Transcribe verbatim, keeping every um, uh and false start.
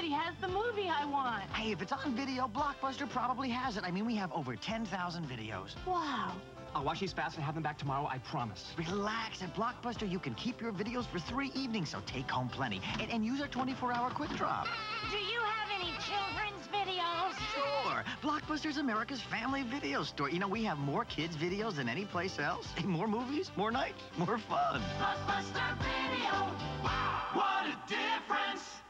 Nobody has the movie I want. Hey, if it's on video, Blockbuster probably has it. I mean, we have over ten thousand videos. Wow. I'll watch these fast and have them back tomorrow, I promise. Relax. At Blockbuster, you can keep your videos for three evenings, so take home plenty. And, and use our twenty-four hour quick drop. Do you have any children's videos? Sure. Blockbuster's America's family video store. You know, we have more kids' videos than any place else. More movies, more nights, more fun. Blockbuster Video. Wow, what a difference!